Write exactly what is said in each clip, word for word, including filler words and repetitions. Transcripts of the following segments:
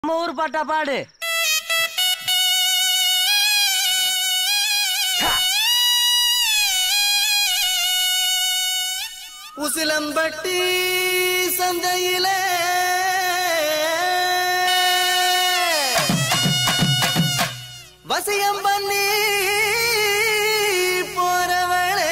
ஊர் பாட்டா பாடு. உசிலம்பட்டி சந்தையிலே வசியம் பண்ணி போறவளே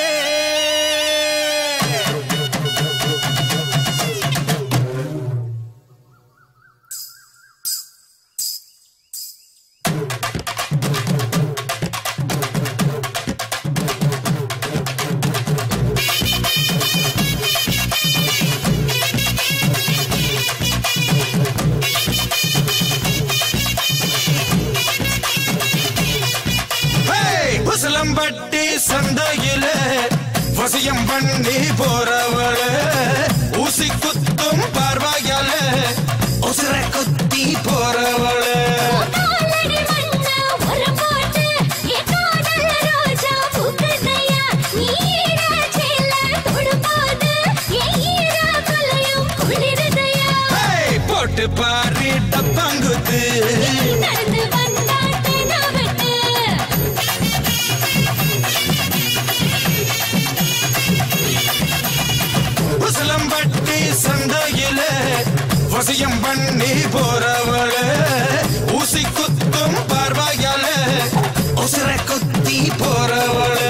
உசிலம்பட்டி சந்தையிலே வசியம் பண்ணி போறவளே ஊசி குத்தும் பார்வையாலே உசிரை குத்தி போறவளே போட்டு பாரி டப்பாங்குத்து உசிலம்பட்டி சந்தையிலே வசியம் பண்ணி போறவளே ஊசி குத்தும் பார்வையாலே உசிரை குத்தி போறவளே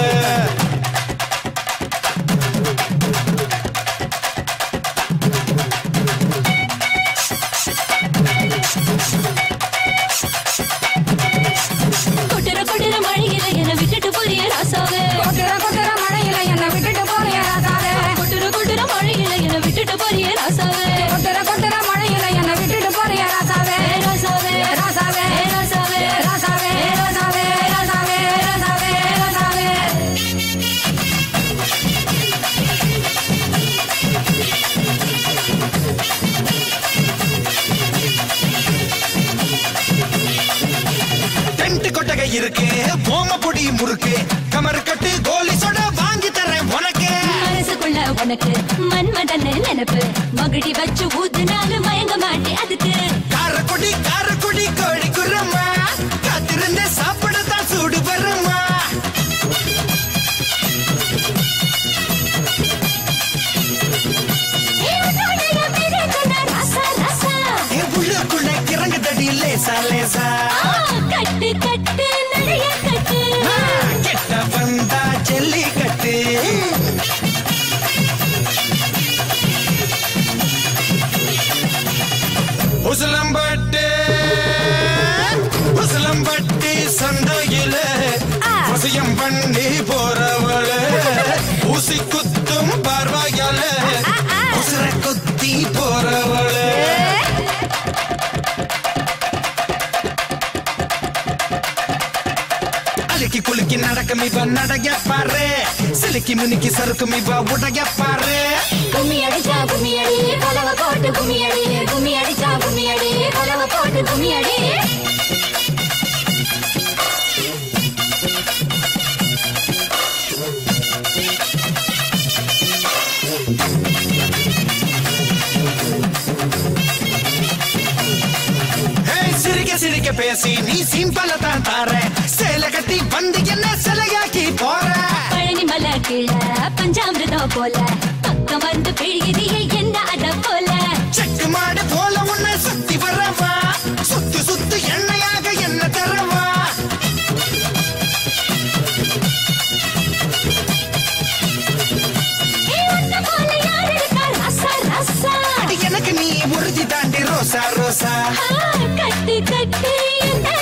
கொட்டுற கொட்டுற மழையில என்ன விட்டுட்டு போறிய ராசாவே கொட்டுற கொட்டுற மழையில என்ன விட்டுட்டு போறிய ராசாவே கொட்டுற கொட்டுற மழையில என்ன விட்டுட்டு போறிய ராசாவே கொட்டுற கொட்டுற மழையில என்ன விட்டுட்டு போறிய ராசாவே ராசாவே ராசாவே ராசாவே ராசாவே ராசாவே ராசாவே ராசாவே ராசாவே டென்ட் கொட்டகை இருக்கு போம பொடி முறுக்கு கமர் கட்டு கோலி சொட வாங்கி தரேன் உனக்கு மனசுக்குள்ள உனக்கு மன்மதன் நினைப்பு மகடி வச்சு ஊத்துனாலும் மயங்க மாட்டேன் அதுக்கு காரக்குடி காரக்குடி கோழி குரமா காத்திருந்த சாப்பிடத்தான் சூடு வருமா என் உள்ளுக்குள்ள கிறங்கு தடி லேசா லேசா கட்டு கட்டு நிறைய கட்டு கெட்ட வந்தா ஜல்லி கட்டு உசிலம்பட்டி உசிலம்பட்டி சந்தையிலே வசியம் பண்ணி போறவளே ஊசி குத்தும் பார்வையாலே உசிரை குத்தி போறவளே அலிக்கி குலுக்கி நடக்கும் இவ நடைய பாரு சிலுக்கி முனிக்கி சறுக்கும் இவ உடைய பாரு கும்மி அடிச்சா கும்மி அடி கலவ போட்டு கும்மி அடி கும்மி அடிச்சா கும்மி அடி கலவ போட்டு கும்மி அடி சிரிக்க சிரிக்க பேசி நீ சிம்பல தான் தார சேலை கட்டி வந்து என்ன சிலையாக்கி போற பழனி மலை கீழ பஞ்சாமிரதம் போல பக்கம் வந்து பிழியதிய என்ன அட போல செக்கு மாடு போல உன்னை சுத்தி வரவா சுத்து சுத்து எண்ணெயாக என்ன தரவா அடி எனக்கு நீ உறுதி தாண்டி ரோசா ரோசா கட்டு கட்டு என்ன